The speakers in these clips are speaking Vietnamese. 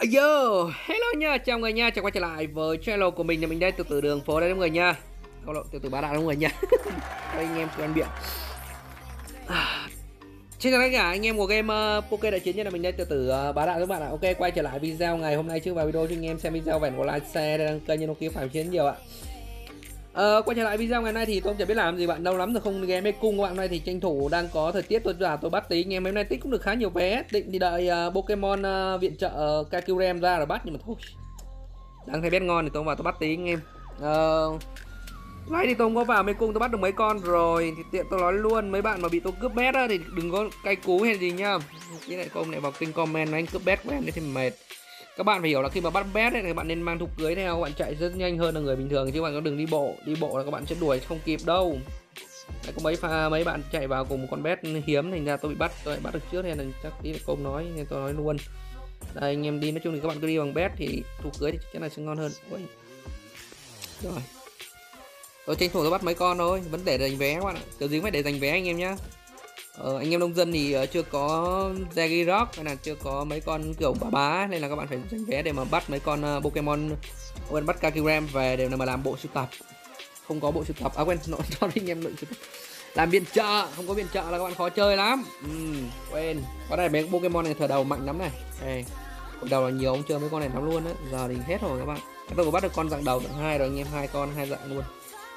Yo, hello nha, chào người nha, chào quay trở lại với channel của mình là mình đây, từ từ đường phố đây đúng người nha. Câu lộ từ từ bá đạo đúng người nha. Đây anh em quen miệng. Xin chào tất cả anh em của game Poké Đại Chiến, như là mình đây từ từ bá đạo các bạn ạ. Ok, quay trở lại video ngày hôm nay. Trước vào video cho anh em xem video vẹn của like share đăng kênh như nó kia phải chiến nhiều ạ. Quay trở lại video ngày nay thì tôi chẳng biết làm gì bạn, lâu lắm rồi không game mê cung các bạn. Hôm nay thì tranh thủ đang có thời tiết, tôi bắt tí anh em. Hôm nay tích cũng được khá nhiều vé, định thì đợi Pokemon viện trợ Kakurem ra rồi bắt, nhưng mà thôi, đang thấy bet ngon thì tôi vào tôi bắt tí anh em. Nãy thì tôi không có vào mê cung, tôi bắt được mấy con rồi thì tiện tôi nói luôn mấy bạn mà bị tôi cướp bet á thì đừng có cay cú hay gì nhá. Cái này công này vào kênh comment anh cướp bet của em thì mệt. Các bạn phải hiểu là khi mà bắt bet ấy, thì bạn nên mang thục cưới theo, các bạn chạy rất nhanh hơn là người bình thường, chứ bạn có đừng đi bộ là các bạn sẽ đuổi không kịp đâu. Đấy, có mấy bạn chạy vào cùng một con bet hiếm, thành ra tôi bị bắt, tôi bắt được trước nên là chắc tí công nói nên tôi nói luôn. Đây anh em đi, nói chung thì các bạn cứ đi bằng bet thì thục cưới thì chắc là sẽ ngon hơn. Ui. Rồi tôi tranh thủ tôi bắt mấy con thôi, vẫn để dành vé các bạn ạ, kiểu gì phải để dành vé anh em nhá. Anh em nông dân thì chưa có Zagirock hay là chưa có mấy con kiểu bá nên là các bạn phải dành vé để mà bắt mấy con Pokemon, quên, bắt Kakurem về để mà làm bộ sưu tập. Không có bộ sưu tập, quên, nói anh em nội sưu tập, làm viện trợ, không có viện trợ là các bạn khó chơi lắm. Quên, có này mấy Pokemon này thừa đầu mạnh lắm này. Đây, đầu là nhiều, ông chơi mấy con này lắm luôn á, giờ thì hết rồi các bạn. Tôi có bắt được con dạng đầu dạng hai rồi anh em, hai con hai dạng luôn.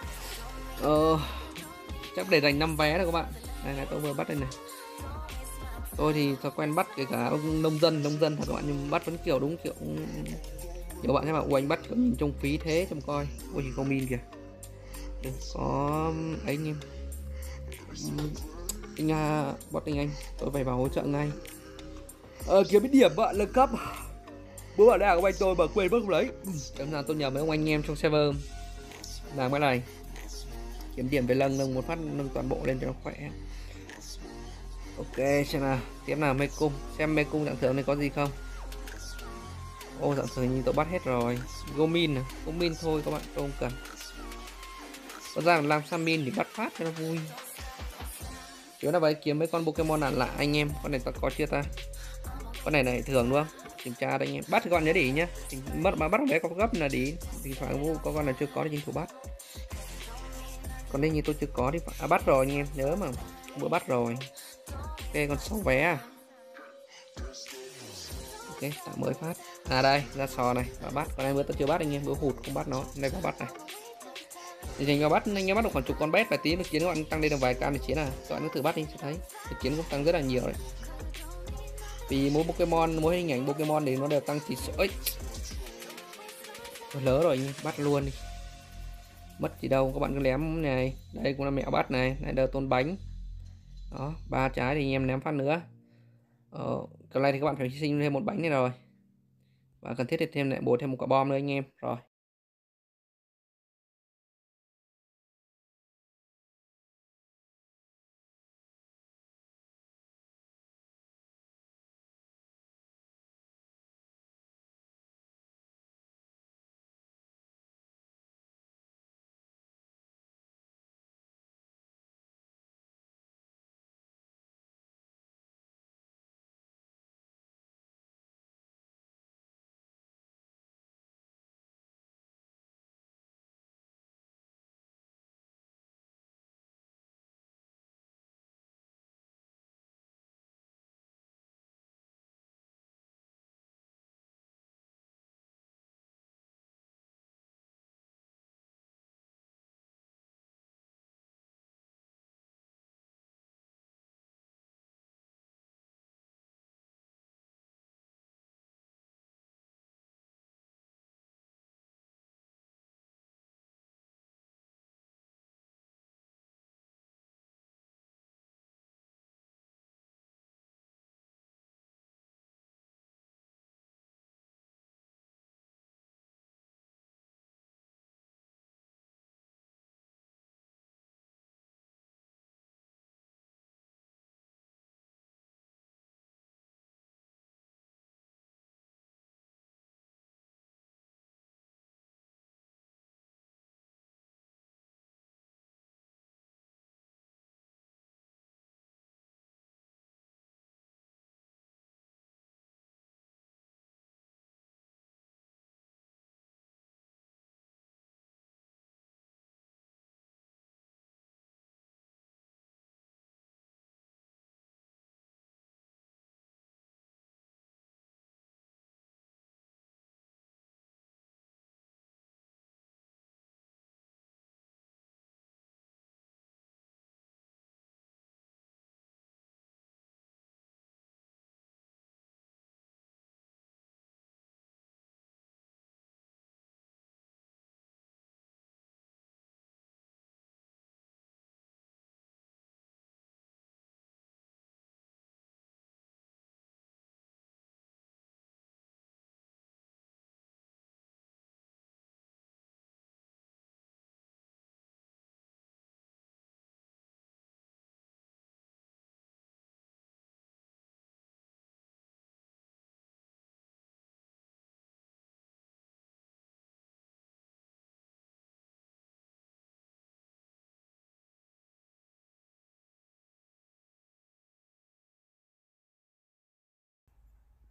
Chắc để dành 5 vé rồi các bạn. Đây là tôi vừa bắt đây này. Tôi thì thói quen bắt kể cả ông nông dân thật các bạn, nhưng bắt vẫn kiểu đúng kiểu nhiều bạn thấy mà anh bắt kiểu nhìn trông phí thế, trông coi. Ôi gì con min kìa. Được, có ấy anh em. Bot anh, tôi phải vào hỗ trợ ngay. Kiếm cái điểm bạn nâng cấp. Bữa bạn đã của anh tôi mà quên mất không lấy. Chẳng nào tôi nhờ mấy ông anh em trong server làm cái này. Kiếm điểm về nâng một phát, nâng toàn bộ lên cho nó khỏe. Ok, xem nào, tiếp nào mê cung, xem mê cung dạng thưởng này có gì không. Ô, dạng thưởng như tôi bắt hết rồi. Gomin à, Gomin thôi các bạn, tôi không cần. Có ra làm Samin thì bắt phát cho nó vui. Chứ là phải kiếm mấy con Pokemon lạ anh em. Con này ta có chưa ta? Con này thường đúng không? Kiểm tra đây anh em. Bắt thì con nhớ để ý nhá. Mất mà bắt vé có gấp là đi. Thì phải có con nào chưa có thì chính thủ bắt. Còn đây như tôi chưa có thì bắt rồi anh em, nhớ mà bữa bắt rồi. Ok, còn 6 vé à. Ok, tạo mới phát. Đây ra sò này và bắt, còn này bữa tôi chưa bắt anh em, bữa hụt không bắt nó, đây có bắt này. Thì dành vào bắt anh em bắt được khoảng chục con bet, vài tí lực chiến các bạn tăng lên được vài cam để chiến, các bạn cứ thử bắt đi sẽ thấy lực chiến cũng tăng rất là nhiều đấy. Vì mỗi Pokemon, mỗi hình ảnh Pokemon thì nó đều tăng chỉ số. Lỡ rồi anh em, bắt luôn đi. Mất gì đâu, các bạn cứ ném này, đây cũng là mẹo bắt này, này đờ tôn bánh. Đó, 3 trái thì anh em ném phát nữa. Còn này thì các bạn phải hy sinh thêm một bánh này rồi. Và cần thiết thì thêm lại bổ thêm một quả bom nữa anh em. Rồi.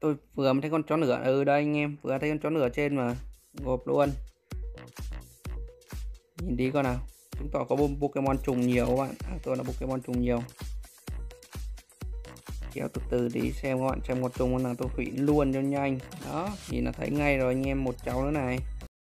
Tôi vừa mới thấy con chó nửa. Ừ đây anh em, vừa thấy con chó nửa trên mà. Gộp luôn. Nhìn tí con nào. Chứng tỏ có Pokemon trùng nhiều các bạn. Tôi là Pokemon trùng nhiều. Kéo từ từ đi xem các bạn, xem một trùng con nào tôi hủy luôn cho nhanh. Đó, nhìn là thấy ngay rồi anh em. Một cháu nữa này.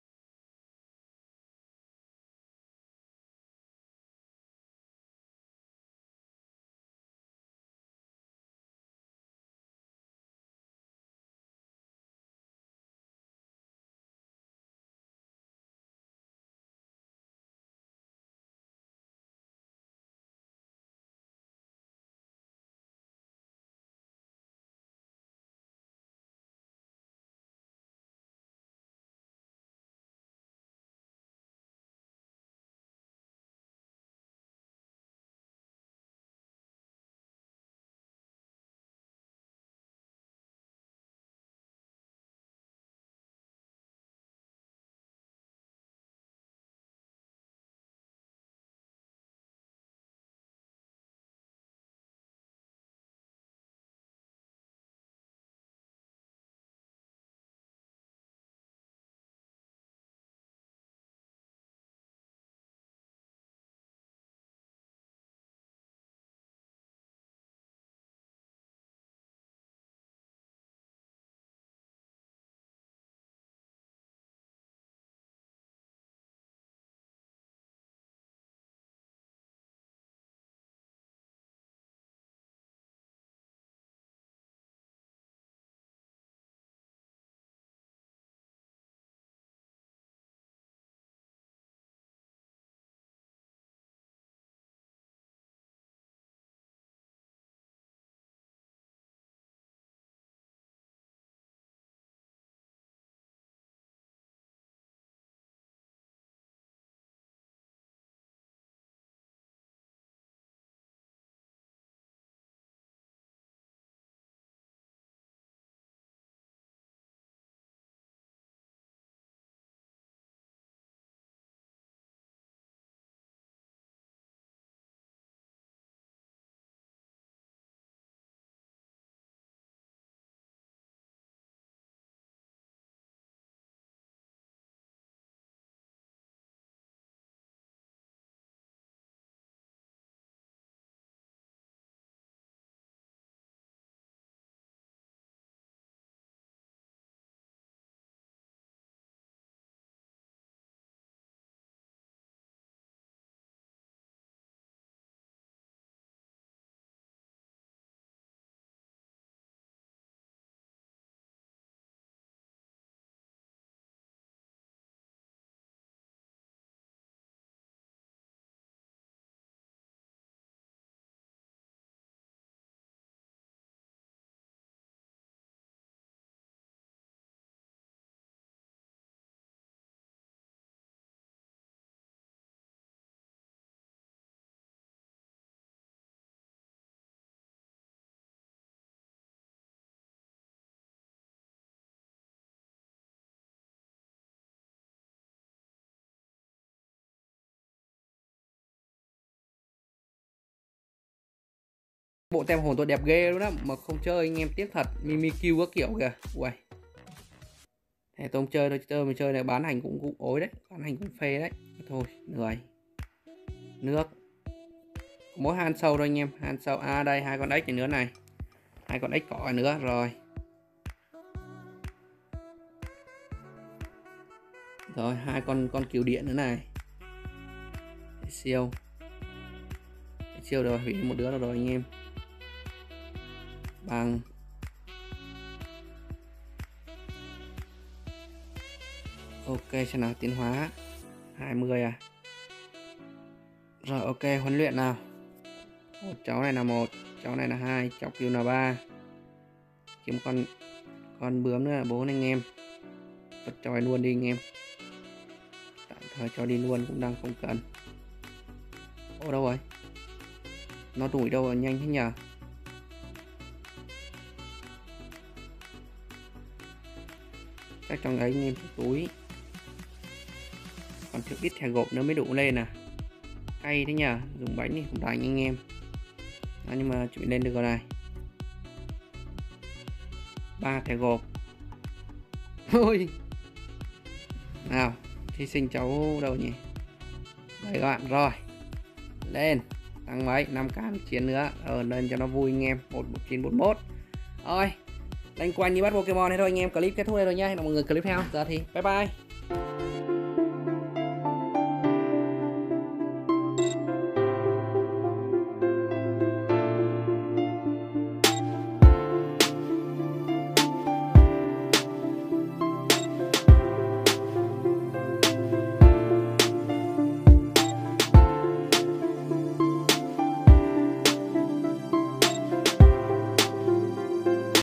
Bộ tem hồn tôi đẹp ghê luôn á, mà không chơi anh em tiếc thật. Mimikyu các kiểu kìa. Uầy. Thế tôi không chơi đâu, mình chơi này bán hành cũng ối đấy, bán hành cũng phê đấy. Thôi, lười. Nước. Mỗi han sâu thôi anh em, han sâu. À đây hai con ếch nữa này. Hai con ếch cỏ nữa rồi. Rồi hai con cừu điện nữa này. Siêu. Siêu rồi, hủy một đứa rồi anh em. Bằng. Ok, xem nào, tiến hóa 20 à. Rồi ok, huấn luyện nào. Một cháu này là 1, cháu này là 2, cháu cừu là 3. Kiếm con bướm nữa là 4 anh em. Vứt cho luôn đi anh em. Tạm thời cho đi luôn cũng đang không cần. Ô đâu rồi? Nó đuổi đâu rồi, nhanh thế nhờ. Chắc trong đấy anh em túi. Còn thiếu ít thẻ gộp nữa mới đủ lên à. Hay thế nhờ, dùng bánh thì không đánh anh em. Đó, nhưng mà chuẩn bị lên được rồi này. 3 thẻ gộp. Ôi. Nào, thí sinh cháu đâu nhỉ? Đấy các bạn, rồi. Lên. Tăng mấy? 5k chiến nữa. Lên cho nó vui anh em. 11941. Rồi. Loanh quanh như bắt Pokemon thế thôi anh em. Clip kết thúc đây rồi nha. Hẹn gặp mọi người clip theo. Giờ thì bye bye.